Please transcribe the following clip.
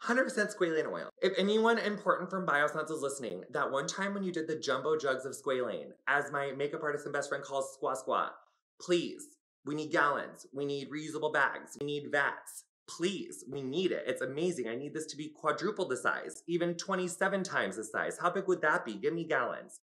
100% squalane oil. If anyone important from Biossance is listening, that one time when you did the jumbo jugs of squalane, as my makeup artist and best friend calls squa, please, we need gallons, we need reusable bags, we need vats. Please, we need it. It's amazing. I need this to be quadruple the size, even 27 times the size. How big would that be? Give me gallons.